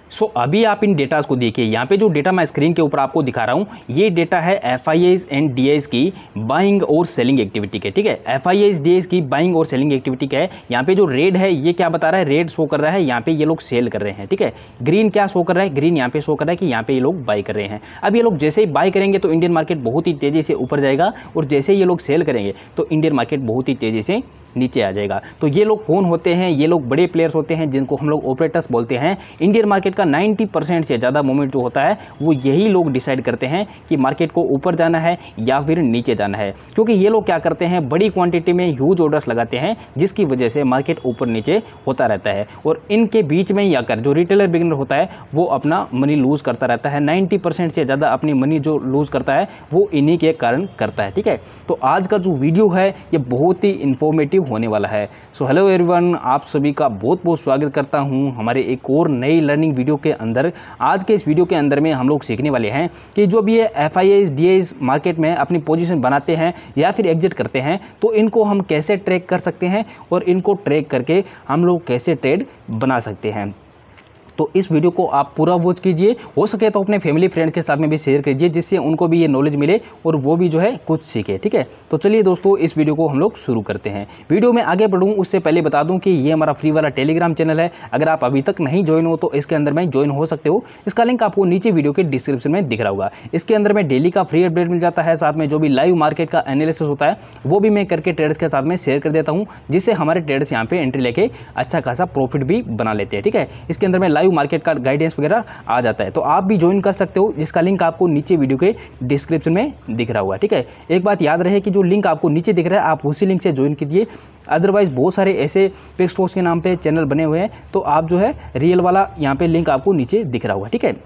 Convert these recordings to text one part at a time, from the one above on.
अभी आप इन डेटास को देखिए, यहाँ पे जो डेटा मैं स्क्रीन के ऊपर आपको दिखा रहा हूँ, ये डेटा है FIIs एंड DIs की बाइंग और सेलिंग एक्टिविटी के, ठीक है। FIIs DIs की बाइंग और सेलिंग एक्टिविटी का है। यहाँ पे जो रेड है ये क्या बता रहा है, रेड शो कर रहा है, यहाँ पे ये लोग सेल कर रहे हैं, ठीक है। ग्रीन क्या शो कर रहा है, ग्रीन यहाँ पे शो कर रहा है कि यहाँ पे ये लोग बाई कर रहे हैं। अब ये लोग जैसे ही बाई करेंगे तो इंडियन मार्केट बहुत ही तेज़ी से ऊपर जाएगा, और जैसे ये लोग सेल करेंगे तो इंडियन मार्केट बहुत ही तेज़ी से नीचे आ जाएगा। तो ये लोग कौन होते हैं, ये लोग बड़े प्लेयर्स होते हैं जिनको हम लोग ऑपरेटर्स बोलते हैं। इंडियन मार्केट का 90% से ज़्यादा मूवमेंट जो होता है वो यही लोग डिसाइड करते हैं कि मार्केट को ऊपर जाना है या फिर नीचे जाना है, क्योंकि ये लोग क्या करते हैं, बड़ी क्वांटिटी में ह्यूज ऑर्डर्स लगाते हैं, जिसकी वजह से मार्केट ऊपर नीचे होता रहता है। और इनके बीच में ही आकर जो रिटेलर बिगिनर होता है वो अपना मनी लूज़ करता रहता है। 90% से ज़्यादा अपनी मनी जो लूज़ करता है वो इन्हीं के कारण करता है, ठीक है। तो आज का जो वीडियो है ये बहुत ही इंफॉर्मेटिव होने वाला है। सो हेलो एवरीवन, आप सभी का बहुत बहुत स्वागत करता हूं हमारे एक और नई लर्निंग वीडियो के अंदर। आज के इस वीडियो के अंदर में हम लोग सीखने वाले हैं कि जो भी ये FIIs DIs मार्केट में अपनी पोजीशन बनाते हैं या फिर एग्जिट करते हैं तो इनको हम कैसे ट्रैक कर सकते हैं, और इनको ट्रैक करके हम लोग कैसे ट्रेड बना सकते हैं। तो इस वीडियो को आप पूरा वॉच कीजिए, हो सके तो अपने फैमिली फ्रेंड्स के साथ में भी शेयर कीजिए, जिससे उनको भी ये नॉलेज मिले और वो भी जो है कुछ सीखे, ठीक है। तो चलिए दोस्तों, इस वीडियो को हम लोग शुरू करते हैं। वीडियो में आगे बढ़ूँ उससे पहले बता दूं कि ये हमारा फ्री वाला टेलीग्राम चैनल है। अगर आप अभी तक नहीं ज्वाइन हो तो इसके अंदर में ज्वाइन हो सकते हो। इसका लिंक आपको नीचे वीडियो के डिस्क्रिप्शन में दिख रहा होगा। इसके अंदर में डेली का फ्री अपडेट मिल जाता है, साथ में जो भी लाइव मार्केट का एनालिसिस होता है वो भी मैं करके ट्रेडर्स के साथ में शेयर कर देता हूँ, जिससे हमारे ट्रेडर्स यहाँ पे एंट्री लेके अच्छा खासा प्रॉफिट भी बना लेते हैं, ठीक है। इसके अंदर में लाइव मार्केट का गाइडेंस वगैरह आ जाता है, तो आप भी ज्वाइन कर सकते हो, जिसका लिंक आपको नीचे वीडियो के डिस्क्रिप्शन में दिख रहा होगा, ठीक है। एक बात याद रहे कि जो लिंक आपको नीचे दिख रहा है आप उसी लिंक से ज्वाइन कीजिए। अदरवाइज बहुत सारे ऐसे पिक स्टॉक्स के नाम पे चैनल बने हुए हैं, तो आप जो है रियल वाला यहाँ पे लिंक आपको नीचे दिख रहा होगा, ठीक है।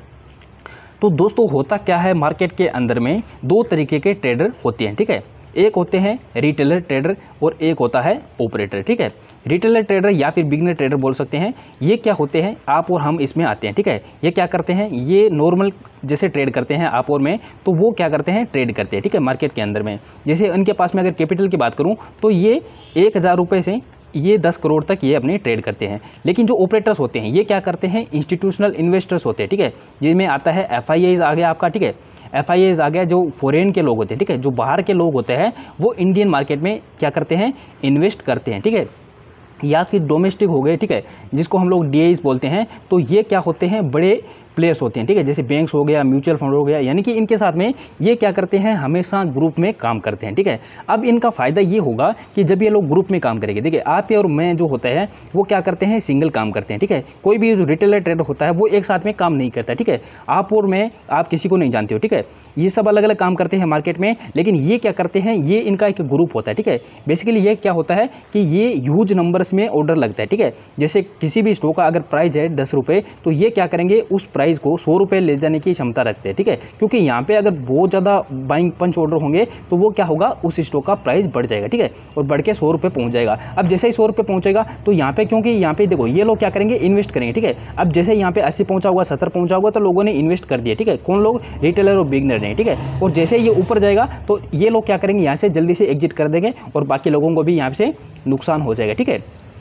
तो दोस्तों होता क्या है, मार्केट के अंदर में दो तरीके के ट्रेडर होते हैं, ठीक है। एक होते हैं रिटेलर ट्रेडर और एक होता है ऑपरेटर, ठीक है। रिटेलर ट्रेडर या फिर बिगिनर ट्रेडर बोल सकते हैं। ये क्या होते हैं, आप और हम इसमें आते हैं, ठीक है। ये क्या करते हैं, ये नॉर्मल जैसे ट्रेड करते हैं आप और मैं, तो वो क्या करते हैं, ट्रेड करते हैं, ठीक है, मार्केट के अंदर में। जैसे इनके पास में अगर कैपिटल की बात करूँ तो ये 1000 रुपये से ये 10 करोड़ तक ये अपने ट्रेड करते हैं। लेकिन जो ऑपरेटर्स होते हैं ये क्या करते हैं, इंस्टीट्यूशनल इन्वेस्टर्स होते हैं, ठीक है। जिसमें आता है FIIs आ गया आपका, ठीक है। FIIs आ गया, जो फॉरेन के लोग होते हैं, ठीक है, जो बाहर के लोग होते हैं वो इंडियन मार्केट में क्या करते हैं, इन्वेस्ट करते हैं, ठीक है। या फिर डोमेस्टिक हो गए, ठीक है, जिसको हम लोग DIs बोलते हैं। तो ये क्या होते हैं, बड़े प्लेयर्स होते हैं, ठीक है, जैसे बैंक्स हो गया, म्यूचुअल फंड हो गया, यानी कि इनके साथ में ये क्या करते हैं, हमेशा ग्रुप में काम करते हैं, ठीक है। अब इनका फ़ायदा ये होगा कि जब ये लोग ग्रुप में काम करेंगे, देखिए आप और मैं जो होता है वो क्या करते हैं, सिंगल काम करते हैं, ठीक है। कोई भी जो रिटेलर ट्रेडर होता है वो एक साथ में काम नहीं करता, ठीक है। आप और मैं, आप किसी को नहीं जानते हो, ठीक है। ये सब अलग अलग काम करते हैं मार्केट में, लेकिन ये क्या करते हैं, ये इनका एक ग्रुप होता है, ठीक है। बेसिकली ये क्या होता है कि ये ह्यूज नंबर्स में ऑर्डर लगता है, ठीक है। जैसे किसी भी स्टॉक का अगर प्राइस है 10 रुपये, तो ये क्या करेंगे, उस प्राइस को 100 रुपये ले जाने की क्षमता रखते हैं, ठीक है। क्योंकि यहाँ पे अगर बहुत ज़्यादा बाइंग पंच ऑर्डर होंगे तो वो क्या होगा, उस स्टॉक का प्राइस बढ़ जाएगा, ठीक है, और बढ़ के 100 रुपये पहुँच जाएगा। अब जैसे ही 100 रुपये पहुँचेगा तो यहाँ पे, क्योंकि यहाँ पे देखो ये लोग क्या करेंगे, इन्वेस्ट करेंगे, ठीक है। अब जैसे यहाँ पे 80 पहुँचा होगा, 70 पहुँचा होगा, तो लोगों ने इन्वेस्ट कर दिया, ठीक है। कौन लोग, रिटेलर और बिगिनर ने, ठीक है। और जैसे ये ऊपर जाएगा तो ये लोग क्या करेंगे, यहाँ से जल्दी से एग्जिट कर देंगे और बाकी लोगों को भी यहाँ से नुकसान हो जाएगा, ठीक है।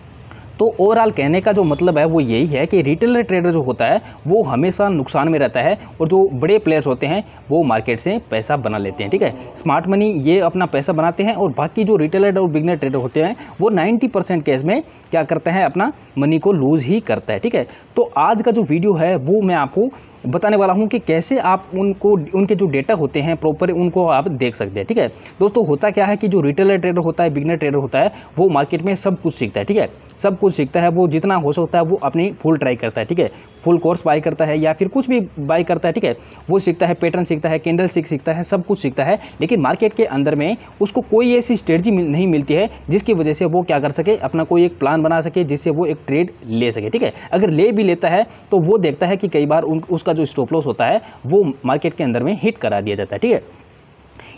तो ओवरऑल कहने का जो मतलब है वो यही है कि रिटेलर ट्रेडर जो होता है वो हमेशा नुकसान में रहता है, और जो बड़े प्लेयर्स होते हैं वो मार्केट से पैसा बना लेते हैं, ठीक है। स्मार्ट मनी ये अपना पैसा बनाते हैं, और बाकी जो रिटेलर और बिगिनर ट्रेडर होते हैं वो 90% केस में क्या करते हैं, अपना मनी को लूज़ ही करता है, ठीक है। तो आज का जो वीडियो है वो मैं आपको बताने वाला हूं कि कैसे आप उनको, उनके जो डेटा होते हैं प्रॉपर, उनको आप देख सकते हैं, ठीक है। दोस्तों होता क्या है कि जो रिटेलर ट्रेडर होता है, बिगिनर ट्रेडर होता है, वो मार्केट में सब कुछ सीखता है, ठीक है। सब कुछ सीखता है, वो जितना हो सकता है वो अपनी फुल ट्राई करता है, ठीक है। फुल कोर्स बाय करता है या फिर कुछ भी बाय करता है, ठीक है। वो सीखता है, पैटर्न सीखता है, कैंडल सीखता है, सब कुछ सीखता है। लेकिन मार्केट के अंदर में उसको कोई ऐसी स्ट्रेटजी नहीं मिलती है जिसकी वजह से वो क्या कर सके, अपना कोई एक प्लान बना सके जिससे वो एक ट्रेड ले सके, ठीक है। अगर ले भी लेता है तो वो देखता है कि कई बार उसका जो स्टॉप लॉस होता है वो मार्केट के अंदर में हिट करा दिया जाता है, ठीक है।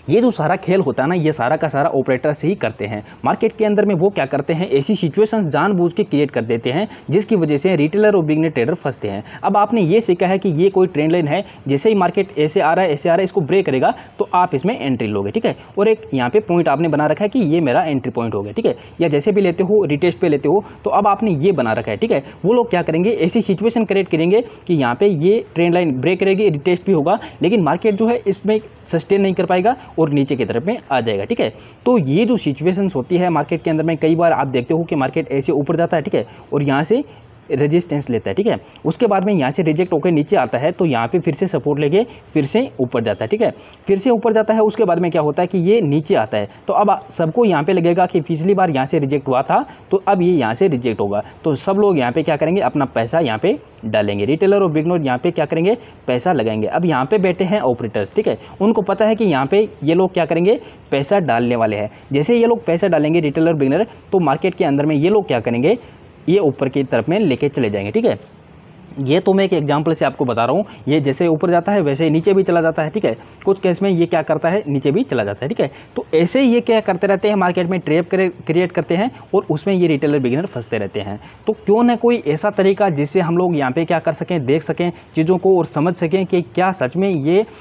ये जो सारा खेल होता है ना, ये सारा का सारा ऑपरेटर्स ही करते हैं। मार्केट के अंदर में वो क्या करते हैं, ऐसी सिचुएशंस जानबूझ के क्रिएट कर देते हैं जिसकी वजह से रिटेलर और बिगनर ट्रेडर फंसते हैं। अब आपने ये सीखा है कि ये कोई ट्रेंड लाइन है, जैसे ही मार्केट ऐसे आ रहा है ऐसे आ रहा है, इसको ब्रेक करेगा तो आप इसमें एंट्री लोगे, ठीक है। और एक यहाँ पे पॉइंट आपने बना रखा है कि ये मेरा एंट्री पॉइंट हो गया, ठीक है। या जैसे भी लेते हो, रिटेस्ट पे लेते हो, तो अब आपने ये बना रखा है, ठीक है। वो लोग क्या करेंगे, ऐसी सिचुएशन क्रिएट करेंगे कि यहाँ पे ये ट्रेंड लाइन ब्रेक करेगी, रिटेस्ट भी होगा, लेकिन मार्केट जो है इसमें सस्टेन नहीं कर पाएगा और नीचे की तरफ में आ जाएगा, ठीक है। तो ये जो सिचुएशंस होती है मार्केट के अंदर में, कई बार आप देखते हो कि मार्केट ऐसे ऊपर जाता है, ठीक है, और यहाँ से रेजिस्टेंस लेता है, ठीक है। उसके बाद में यहाँ से रिजेक्ट होकर नीचे आता है, तो यहाँ पे फिर से सपोर्ट लेके फिर से ऊपर जाता है, ठीक है। फिर से ऊपर जाता है, उसके बाद में क्या होता है कि ये नीचे आता है, तो अब सबको यहाँ पे लगेगा कि पिछली बार यहाँ से रिजेक्ट हुआ था, तो अब ये यहाँ से रिजेक्ट होगा, तो सब लोग यहाँ पे क्या करेंगे, अपना पैसा यहाँ पे डालेंगे। रिटेलर और बिगनर यहाँ पे क्या करेंगे, पैसा लगाएंगे। अब यहाँ पे बैठे हैं ऑपरेटर्स, ठीक है, उनको पता है कि यहाँ पे ये लोग क्या करेंगे, पैसा डालने वाले हैं। जैसे ये लोग पैसा डालेंगे रिटेलर बिगनर, तो मार्केट के अंदर में ये लोग क्या करेंगे, ये ऊपर की तरफ में लेके चले जाएंगे, ठीक है। ये तो मैं एक एग्जांपल से आपको बता रहा हूँ, ये जैसे ऊपर जाता है वैसे ही नीचे भी चला जाता है, ठीक है। कुछ केस में ये क्या करता है, नीचे भी चला जाता है, ठीक है। तो ऐसे ये क्या करते रहते हैं, मार्केट में ट्रैप क्रिएट करते हैं और उसमें ये रिटेलर बिगिनर फंसते रहते हैं। तो क्यों ना कोई ऐसा तरीका जिससे हम लोग यहाँ पे क्या कर सकें, देख सकें चीज़ों को और समझ सकें कि क्या सच में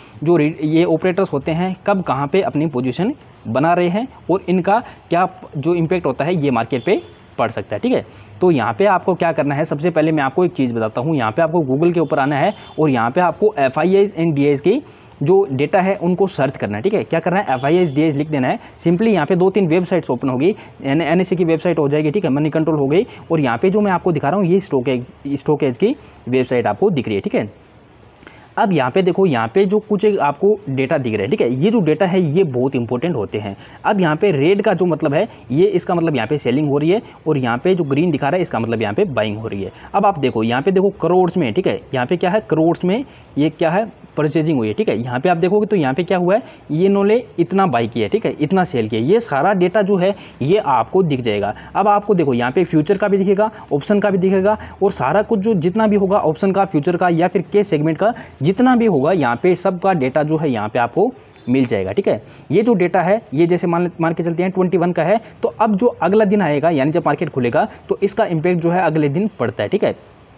ये ऑपरेटर्स होते हैं कब कहाँ पर अपनी पोजिशन बना रहे हैं और इनका क्या जो इम्पेक्ट होता है ये मार्केट पर पढ़ सकता है, ठीक है। तो यहाँ पे आपको क्या करना है, सबसे पहले मैं आपको एक चीज़ बताता हूँ। यहाँ पे आपको गूगल के ऊपर आना है और यहाँ पे आपको FIIs एंड DIs की जो डेटा है उनको सर्च करना है, ठीक है। क्या करना है, FIIs DIs लिख देना है। सिंपली यहाँ पे 2-3 वेबसाइट्स ओपन होगी, NSE की वेबसाइट हो जाएगी, ठीक है, मनी कंट्रोल हो गई, और यहाँ पे जो मैं आपको दिखा रहा हूँ ये स्टॉकेज की वेबसाइट आपको दिख रही है, ठीक है। अब यहाँ पे देखो, यहाँ पे जो कुछ आपको डेटा दिख रहा है, ठीक है, ये जो डेटा है ये बहुत इंपॉर्टेंट होते हैं। अब यहाँ पे रेड का जो मतलब है, ये इसका मतलब यहाँ पे सेलिंग हो रही है, और यहाँ पे जो ग्रीन दिखा रहा है इसका मतलब यहाँ पे बाइंग हो रही है। अब आप देखो, यहाँ पे देखो करोड्स में, ठीक है, यहाँ पे क्या है, करोड्स में ये क्या है, परचेजिंग हुई है, ठीक है। यहाँ पे आप देखोगे तो यहाँ पे क्या हुआ है, ये इन्होंने इतना बाई किया है, ठीक है, इतना सेल किया, ये सारा डेटा जो है ये आपको दिख जाएगा। अब आपको देखो यहाँ पे फ्यूचर का भी दिखेगा, ऑप्शन का भी दिखेगा, और सारा कुछ जो जितना भी होगा ऑप्शन का, फ्यूचर का या फिर के सेगमेंट का जितना भी होगा, यहाँ पे सबका डेटा जो है यहाँ पे आपको मिल जाएगा, ठीक है। ये जो डेटा है ये जैसे मान के चलते हैं 21 का है, तो अब जो अगला दिन आएगा यानी जब मार्केट खुलेगा तो इसका इम्पैक्ट जो है अगले दिन पड़ता है, ठीक है।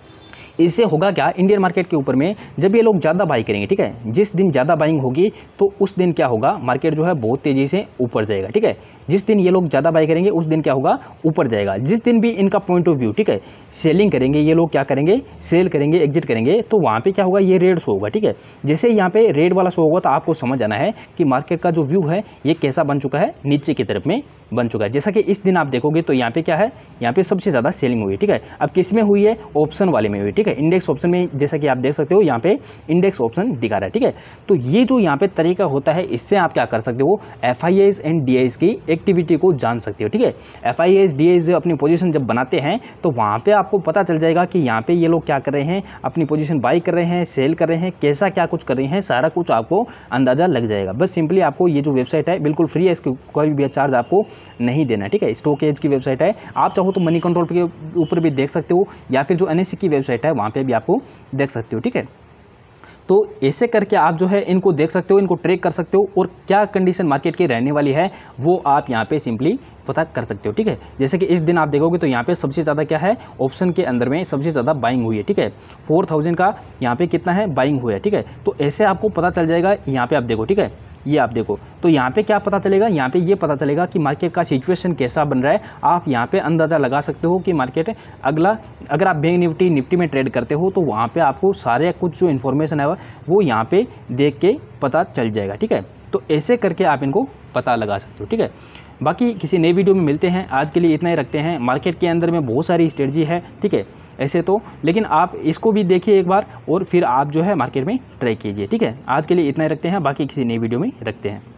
इससे होगा क्या, इंडियन मार्केट के ऊपर में जब ये लोग ज़्यादा बाई करेंगे, ठीक है, जिस दिन ज़्यादा बाइंग होगी तो उस दिन क्या होगा, मार्केट जो है बहुत तेज़ी से ऊपर जाएगा, ठीक है। जिस दिन ये लोग ज़्यादा बाई करेंगे उस दिन क्या होगा, ऊपर जाएगा। जिस दिन भी इनका पॉइंट ऑफ व्यू, ठीक है, सेलिंग करेंगे ये लोग, क्या करेंगे, सेल करेंगे, एग्जिट करेंगे, तो वहाँ पे क्या होगा, ये रेड शो होगा, ठीक है। जैसे यहाँ पे रेड वाला शो होगा तो आपको समझ आना है कि मार्केट का जो व्यू है ये कैसा बन चुका है, नीचे की तरफ में बन चुका है। जैसा कि इस दिन आप देखोगे तो यहाँ पे क्या है, यहाँ पे सबसे ज़्यादा सेलिंग हुई है, ठीक है। अब किस में हुई है, ऑप्शन वाले में हुई, ठीक है, इंडेक्स ऑप्शन में, जैसा कि आप देख सकते हो यहाँ पे इंडेक्स ऑप्शन दिखा रहा है, ठीक है। तो ये जो यहाँ पे तरीका होता है, इससे आप क्या कर सकते हो, FIIs एंड DIs की एक्टिविटी को जान सकते हो, ठीक है। FIIs DIs अपनी पोजीशन जब बनाते हैं तो वहाँ पे आपको पता चल जाएगा कि यहाँ पे ये लोग क्या कर रहे हैं, अपनी पोजीशन बाई कर रहे हैं, सेल कर रहे हैं, कैसा क्या कुछ कर रहे हैं, सारा कुछ आपको अंदाज़ा लग जाएगा। बस सिंपली आपको ये जो वेबसाइट है बिल्कुल फ्री है, इसकी कोई भी चार्ज आपको नहीं देना है, ठीक है। स्टॉकेज की वेबसाइट है, आप चाहो तो मनी कंट्रोल के ऊपर भी देख सकते हो, या फिर जो NSE की वेबसाइट है वहाँ पे भी आपको देख सकते हो, ठीक है। तो ऐसे करके आप जो है इनको देख सकते हो, इनको ट्रैक कर सकते हो, और क्या कंडीशन मार्केट की रहने वाली है वो आप यहाँ पे सिंपली पता कर सकते हो, ठीक है। जैसे कि इस दिन आप देखोगे तो यहाँ पे सबसे ज़्यादा क्या है, ऑप्शन के अंदर में सबसे ज़्यादा बाइंग हुई है, ठीक है। 4000 का यहाँ पे कितना है, बाइंग हुआ है, ठीक है। तो ऐसे आपको पता चल जाएगा, यहाँ पे आप देखो, ठीक है, ये आप देखो, तो यहाँ पे क्या पता चलेगा, यहाँ पे ये पता चलेगा कि मार्केट का सिचुएशन कैसा बन रहा है। आप यहाँ पे अंदाज़ा लगा सकते हो कि मार्केट अगला, अगर आप बैंक निफ्टी में ट्रेड करते हो तो वहाँ पे आपको सारे कुछ जो इन्फॉर्मेशन है वो यहाँ पे देख के पता चल जाएगा, ठीक है। तो ऐसे करके आप इनको पता लगा सकते हो, ठीक है। बाकी किसी नए वीडियो में मिलते हैं, आज के लिए इतना ही रखते हैं। मार्केट के अंदर में बहुत सारी स्ट्रेटजी है, ठीक है, ऐसे तो, लेकिन आप इसको भी देखिए एक बार और फिर आप जो है मार्केट में ट्राई कीजिए, ठीक है। आज के लिए इतना ही रखते हैं, बाकी किसी नई वीडियो में रखते हैं।